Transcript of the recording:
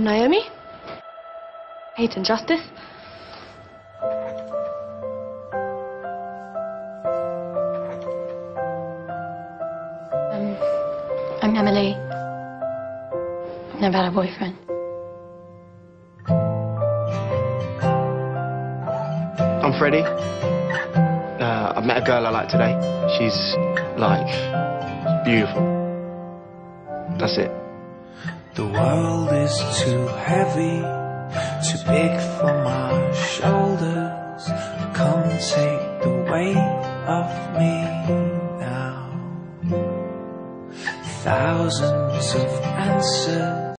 I'm Naomi. Hate and Justice. I'm Emily. I've never had a boyfriend. I'm Freddie. I've met a girl I like today. She's, like, beautiful. That's it. The world is too heavy, too big for my shoulders. Come take the weight off me now. Thousands of answers